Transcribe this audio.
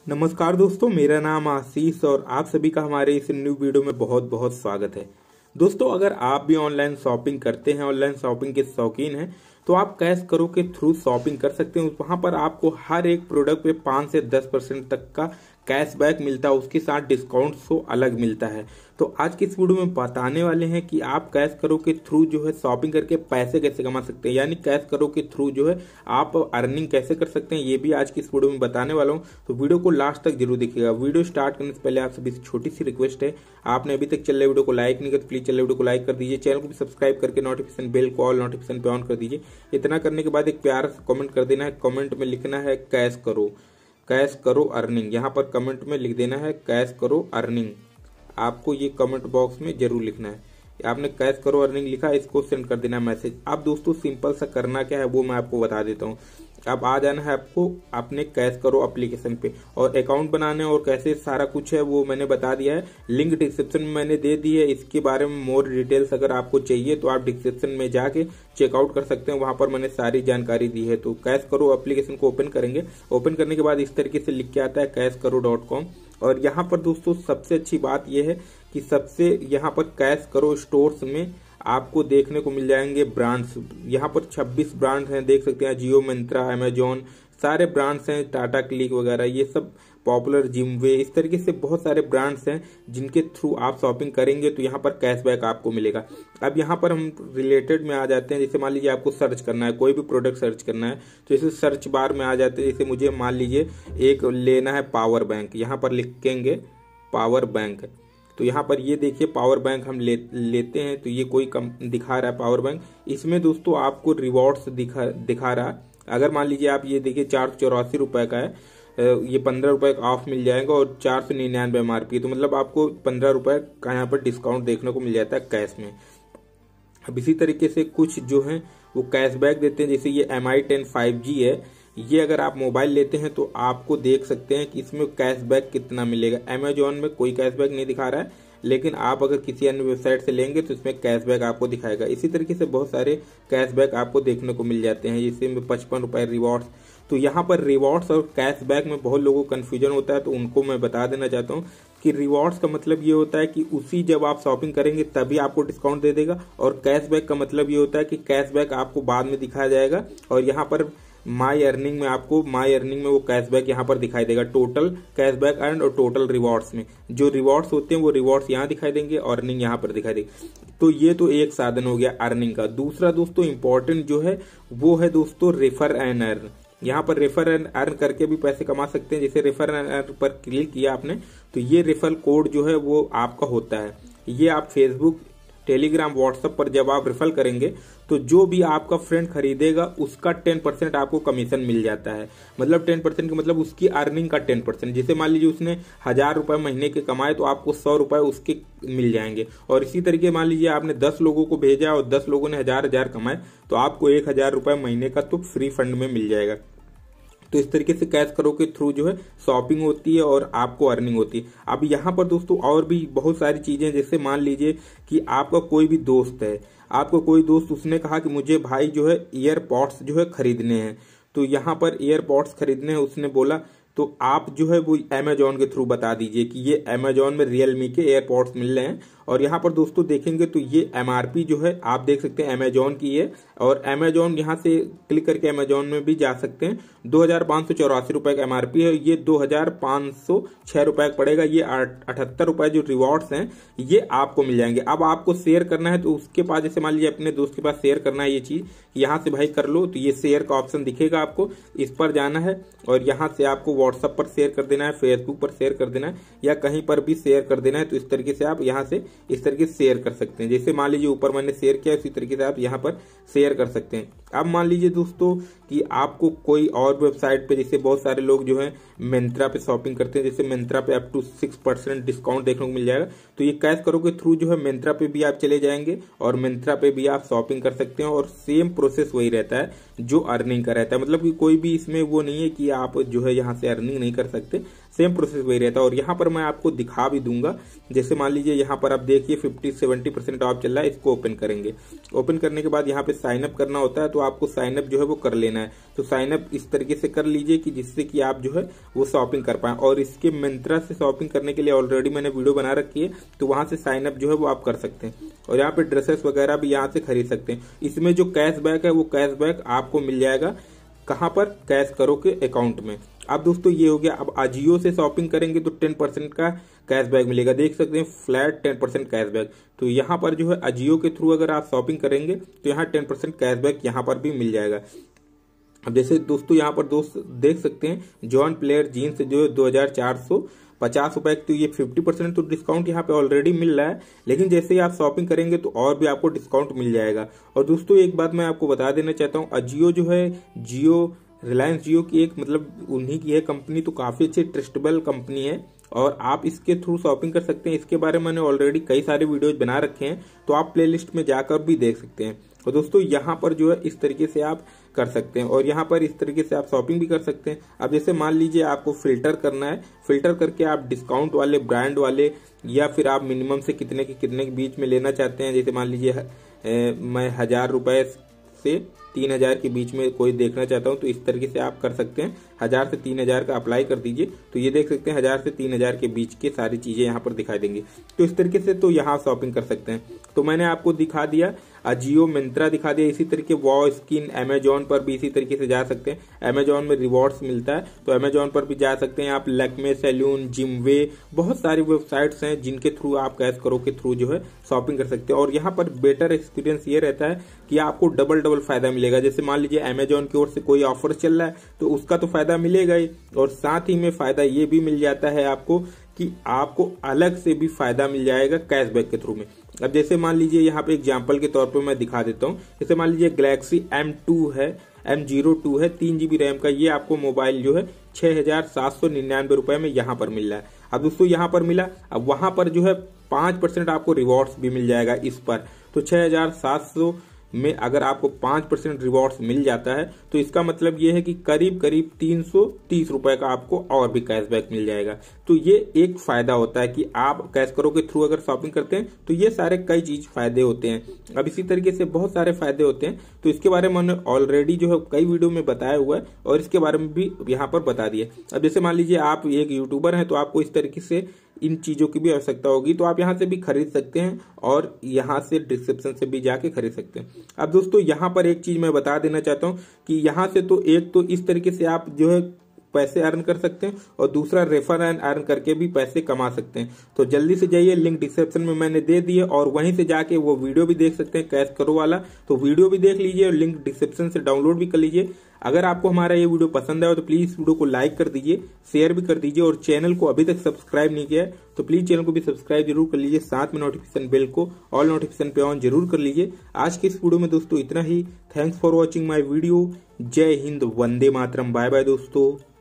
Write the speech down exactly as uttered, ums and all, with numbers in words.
नमस्कार दोस्तों, मेरा नाम आशीष और आप सभी का हमारे इस न्यू वीडियो में बहुत बहुत स्वागत है। दोस्तों, अगर आप भी ऑनलाइन शॉपिंग करते हैं, ऑनलाइन शॉपिंग के शौकीन हैं, तो आप कैश करो के थ्रू शॉपिंग कर सकते हैं। वहां पर आपको हर एक प्रोडक्ट पे पाँच से दस परसेंट तक का कैशबैक मिलता है, उसके साथ डिस्काउंट सो अलग मिलता है। तो आज की इस वीडियो में बताने वाले हैं कि आप कैश करो के थ्रू जो है शॉपिंग करके पैसे कैसे कमा सकते हैं, यानी कैश करो के थ्रू जो है आप अर्निंग कैसे कर सकते हैं, ये भी आज की इस वीडियो में बताने वाला हूं। तो वीडियो को लास्ट तक जरूर देखिएगा। वीडियो स्टार्ट करने से पहले आप सभी से छोटी सी रिक्वेस्ट है, आपने अभी तक चल रहे वीडियो को लाइक नहीं किया तो प्लीज चल रहे वीडियो को लाइक कर दीजिए, चैनल को भी सब्सक्राइब करके नोटिफिकेशन बेल को ऑल नोटिफिकेशन पे ऑन कर दीजिए। इतना करने के बाद एक प्यारा सा कमेंट कर देना है। कमेंट में लिखना है कैश करो, कैश करो अर्निंग। यहाँ पर कमेंट में लिख देना है कैश करो अर्निंग। आपको ये कमेंट बॉक्स में जरूर लिखना है। आपने कैश करो अर्निंग लिखा, इसको सेंड कर देना मैसेज। अब दोस्तों सिंपल सा करना क्या है वो मैं आपको बता देता हूँ। अब आ जाना है आपको अपने कैश करो एप्लीकेशन पे और अकाउंट बनाने और कैसे सारा कुछ है वो मैंने बता दिया है। लिंक डिस्क्रिप्शन में मैंने दे दी है। इसके बारे में मोर डिटेल्स अगर आपको चाहिए तो आप डिस्क्रिप्शन में जाके चेकआउट कर सकते हैं, वहां पर मैंने सारी जानकारी दी है। तो कैश करो एप्लीकेशन को ओपन करेंगे। ओपन करने के बाद इस तरीके से लिख के आता है कैश करो डॉट कॉम। और यहाँ पर दोस्तों सबसे अच्छी बात यह है कि सबसे यहाँ पर कैश करो स्टोर्स में आपको देखने को मिल जाएंगे ब्रांड्स। यहाँ पर छब्बीस ब्रांड्स हैं, देख सकते हैं। जियो, मिंत्रा, अमेजोन, सारे ब्रांड्स हैं, टाटा क्लिक वगैरह, ये सब पॉपुलर, जिमवे, इस तरीके से बहुत सारे ब्रांड्स हैं जिनके थ्रू आप शॉपिंग करेंगे तो यहाँ पर कैशबैक आपको मिलेगा। अब यहाँ पर हम रिलेटेड में आ जाते हैं। जैसे मान लीजिए आपको सर्च करना है, कोई भी प्रोडक्ट सर्च करना है तो जैसे सर्च बार में आ जाते हैं। जैसे मुझे मान लीजिए एक लेना है पावर बैंक, यहाँ पर लिखेंगे पावर बैंक। तो यहाँ पर ये देखिए पावर बैंक हम ले, लेते हैं तो ये कोई कम दिखा रहा है पावर बैंक। इसमें दोस्तों आपको रिवॉर्ड्स दिखा दिखा रहा है। अगर मान लीजिए आप ये देखिए चार सौ चौरासी रुपए का है, ये पंद्रह रुपए का ऑफ मिल जाएगा और चार सौ निन्यानवे एम आर पी, तो मतलब आपको पंद्रह रुपए का यहाँ पर डिस्काउंट देखने को मिल जाता है कैश में। अब इसी तरीके से कुछ जो है वो कैशबैक देते हैं। जैसे ये M I ten five G है, ये अगर आप मोबाइल लेते हैं तो आपको देख सकते हैं कि इसमें कैशबैक कितना मिलेगा। अमेजोन में कोई कैशबैक नहीं दिखा रहा है, लेकिन आप अगर किसी अन्य वेबसाइट से लेंगे तो इसमें कैशबैक आपको दिखाएगा। इसी तरीके से बहुत सारे कैशबैक आपको देखने को मिल जाते हैं। इसमें पचपन रुपए रिवॉर्ड्स। तो यहाँ पर रिवॉर्ड्स और कैशबैक में बहुत लोगों को कन्फ्यूजन होता है, तो उनको मैं बता देना चाहता हूँ कि रिवॉर्ड्स का मतलब ये होता है कि उसी जब आप शॉपिंग करेंगे तभी आपको डिस्काउंट दे देगा, और कैशबैक का मतलब ये होता है कि कैशबैक आपको बाद में दिखाया जाएगा और यहाँ पर माई अर्निंग में आपको माई अर्निंग में वो कैशबैक यहाँ पर दिखाई देगा। टोटल कैशबैक अर्न और टोटल रिवॉर्ड्स में जो रिवॉर्ड्स होते हैं वो रिवॉर्ड्स यहाँ दिखाई देंगे और अर्निंग यहाँ पर दिखाई देगी। तो ये तो एक साधन हो गया अर्निंग का। दूसरा दोस्तों इंपॉर्टेंट जो है वो है दोस्तों रेफर एंड अर्न। यहाँ पर रेफर एंड अर्न करके भी पैसे कमा सकते हैं। जैसे रेफर एंड अर्न पर क्लिक किया आपने तो ये रेफर कोड जो है वो आपका होता है। ये आप फेसबुक, टेलीग्राम, व्हाट्सएप पर जब आप रेफर करेंगे तो जो भी आपका फ्रेंड खरीदेगा उसका टेन परसेंट आपको कमीशन मिल जाता है। मतलब टेन परसेंट का मतलब उसकी अर्निंग का टेन परसेंट। जैसे मान लीजिए उसने हजार रुपए महीने के कमाए तो आपको सौ रुपए उसके मिल जाएंगे। और इसी तरीके मान लीजिए आपने दस लोगों को भेजा और दस लोगों ने हजार हजार कमाए तो आपको एक हजार रुपए महीने का तो फ्री फंड में मिल जाएगा। तो इस तरीके से कैश करो के थ्रू जो है शॉपिंग होती है और आपको अर्निंग होती है। अब यहाँ पर दोस्तों और भी बहुत सारी चीजें, जैसे मान लीजिए कि आपका कोई भी दोस्त है, आपका कोई दोस्त उसने कहा कि मुझे भाई जो है ईयरपॉड्स जो है खरीदने हैं, तो यहाँ पर ईयरपॉड्स खरीदने हैं उसने बोला, तो आप जो है वो अमेजोन के थ्रू बता दीजिए कि ये अमेजोन में रियलमी के एयरपॉड्स मिल रहे हैं। और यहाँ पर दोस्तों देखेंगे तो ये एमआरपी जो है आप देख सकते हैं अमेजोन की है, और अमेजोन यहाँ से क्लिक करके अमेजोन में भी जा सकते हैं। दो हजार पाँच सौ चौरासी रुपए का एमआरपी है, ये दो हजार पाँच सौ छह रुपए का पड़ेगा। ये अठहत्तर रुपए जो रिवॉर्ड्स हैं ये आपको मिल जाएंगे। अब आपको शेयर करना है तो उसके पास, जैसे मान लीजिए अपने दोस्त के पास शेयर करना है ये चीज, यहाँ से भाई कर लो, तो ये शेयर का ऑप्शन दिखेगा आपको, इस पर जाना है और यहाँ से आपको व्हाट्सएप पर शेयर कर देना है, फेसबुक पर शेयर कर देना है या कहीं पर भी शेयर कर देना है। तो इस तरीके से आप यहाँ से इस तरीके से शेयर कर सकते हैं। जैसे मान लीजिए ऊपर मैंने शेयर किया, इसी तरीके से आप यहाँ पर शेयर कर सकते हैं। अब मान लीजिए दोस्तों कि आपको कोई और वेबसाइट पे, जैसे बहुत सारे लोग जो है मिंत्रा पे शॉपिंग करते हैं, जैसे मिंत्रा पे up to six percent discount देखने को मिल जाएगा। तो ये कैश करो के थ्रू जो है मिंत्रा पे भी आप चले जाएंगे और मिंत्रा पे भी आप शॉपिंग कर सकते हैं और सेम प्रोसेस वही रहता है जो अर्निंग का रहता है। मतलब कि कोई भी इसमें वो नहीं है कि आप जो है यहाँ से अर्निंग नहीं कर सकते, सेम प्रोसेस वही रहता है। और यहाँ पर मैं आपको दिखा भी दूंगा। जैसे मान लीजिए यहाँ पर आप देखिए फिफ्टी सेवेंटी परसेंट ऑफ चल रहा है, इसको ओपन करेंगे। ओपन करने के बाद यहाँ पे साइन अप करना होता है, तो आपको साइन अप जो है वो कर लेना है। तो साइन अप इस तरीके से कर लीजिए कि जिससे कि आप जो है वो शॉपिंग कर पाए। और इसके मिंत्रा से शॉपिंग करने के लिए ऑलरेडी मैंने वीडियो बना रखी है, तो वहां से साइन अप जो है वो आप कर सकते हैं। और यहाँ पे ड्रेसेस वगैरह भी यहाँ से खरीद सकते हैं। इसमें जो कैशबैक है वो कैशबैक आपको मिल जाएगा कहां पर, कैश करो के अकाउंट में। अब दोस्तों ये हो गया। अब अजियो से शॉपिंग करेंगे तो टेन परसेंट का कैशबैक मिलेगा, देख सकते हैं फ्लैट टेन परसेंट कैशबैक। तो यहाँ पर जो है अजियो के थ्रू अगर आप शॉपिंग करेंगे तो यहाँ टेन परसेंट कैशबैक यहाँ पर भी मिल जाएगा। अब जैसे दोस्तों यहाँ पर दोस्त देख सकते हैं जॉन प्लेयर जीन्स जो है दो हजार चार सौ पचास रुपए, तो ये फिफ्टी परसेंट तो डिस्काउंट यहाँ पे ऑलरेडी मिल रहा है, लेकिन जैसे ही आप शॉपिंग करेंगे तो और भी आपको डिस्काउंट मिल जाएगा। और दोस्तों एक बात मैं आपको बता देना चाहता हूँ, अजियो जो है जियो रिलायंस जियो की एक मतलब उन्हीं की है कंपनी, तो काफी अच्छी ट्रस्टेबल कंपनी है और आप इसके थ्रू शॉपिंग कर सकते हैं। इसके बारे में मैंने ऑलरेडी कई सारे वीडियोज बना रखे हैं, तो आप प्लेलिस्ट में जाकर भी देख सकते हैं। और दोस्तों यहाँ पर जो है इस तरीके से आप कर सकते हैं और यहाँ पर इस तरीके से आप शॉपिंग भी कर सकते हैं। अब जैसे मान लीजिए आपको फिल्टर करना है, फिल्टर करके आप डिस्काउंट वाले, ब्रांड वाले, या फिर आप मिनिमम से कितने के कितने के बीच में लेना चाहते हैं। जैसे मान लीजिए मैं हजार रुपए से तीन हजार के बीच में कोई देखना चाहता हूं, तो इस तरीके से आप कर सकते हैं। हजार से तीन हजार का अप्लाई कर दीजिए, तो ये देख सकते हैं हजार से तीन हजार के बीच के सारी चीजें यहाँ पर दिखाई देंगी। तो इस तरीके से तो यहाँ शॉपिंग कर सकते हैं। तो मैंने आपको दिखा दिया, अजियो, मिंत्रा दिखा दिया। इसी तरीके वॉव स्किन, अमेजोन पर भी इसी तरीके से जा सकते हैं। अमेजोन में रिवॉर्ड्स मिलता है, तो अमेजोन पर भी जा सकते हैं आप। लैक्मे सैलून, जिमवे, बहुत सारी वेबसाइट्स हैं जिनके थ्रू आप कैश करो के थ्रू जो है शॉपिंग कर सकते हैं। और यहाँ पर बेटर एक्सपीरियंस ये रहता है कि आपको डबल डबल फायदा मिलेगा। जैसे मान लीजिए अमेजोन की ओर से कोई ऑफर चल रहा है तो उसका तो फायदा मिलेगा ही, और साथ ही में फायदा ये भी मिल जाता है आपको कि आपको अलग से भी फायदा मिल जाएगा कैशबैक के थ्रू में। अब जैसे मान लीजिए यहाँ पे एग्जांपल के तौर पे मैं दिखा देता हूँ। जैसे मान लीजिए गैलेक्सी एम टू है, एम जीरो टू है, तीन जीबी रैम का, ये आपको मोबाइल जो है छह हजार सात सौ निन्यानवे रुपए में यहाँ पर मिल रहा है। अब दोस्तों यहाँ पर मिला, अब वहां पर जो है पांच परसेंट आपको रिवॉर्ड्स भी मिल जाएगा इस पर। तो छह हजार सात सौ में अगर आपको पांच परसेंट रिवॉर्ड्स मिल जाता है तो इसका मतलब ये है कि करीब करीब तीन सौ तीस रुपए का आपको और भी कैशबैक मिल जाएगा। तो ये एक फायदा होता है कि आप कैश करो के थ्रू अगर शॉपिंग करते हैं तो ये सारे कई चीज फायदे होते हैं। अब इसी तरीके से बहुत सारे फायदे होते हैं, तो इसके बारे में मैंने ऑलरेडी जो है कई वीडियो में बताया हुआ है और इसके बारे में भी यहाँ पर बता दिया। अब जैसे मान लीजिए आप एक यूट्यूबर हैं, तो आपको इस तरीके से इन चीजों की भी आवश्यकता होगी, तो आप यहाँ से भी खरीद सकते हैं और यहाँ से डिस्क्रिप्शन से भी जाके खरीद सकते हैं। अब दोस्तों यहाँ पर एक चीज मैं बता देना चाहता हूँ कि यहाँ से तो एक तो इस तरीके से आप जो है पैसे अर्न कर सकते हैं और दूसरा रेफर एंड अर्न करके भी पैसे कमा सकते हैं। तो जल्दी से जाइए, लिंक डिस्क्रिप्शन में मैंने दे दिए और वहीं से जाके वो वीडियो भी देख सकते हैं कैश करो वाला, तो वीडियो भी देख लीजिए और लिंक डिस्क्रिप्शन से डाउनलोड भी कर लीजिए। अगर आपको हमारा ये वीडियो पसंद आया तो प्लीज वीडियो को लाइक कर दीजिए, शेयर भी कर दीजिए और चैनल को अभी तक सब्सक्राइब नहीं किया है तो प्लीज चैनल को भी सब्सक्राइब जरूर कर लीजिए। साथ में नोटिफिकेशन बेल को ऑल नोटिफिकेशन पे ऑन जरूर कर लीजिए। आज के इस वीडियो में दोस्तों इतना ही। Thanks for watching my video. जय हिंद, वंदे मातरम, बाय बाय दोस्तों।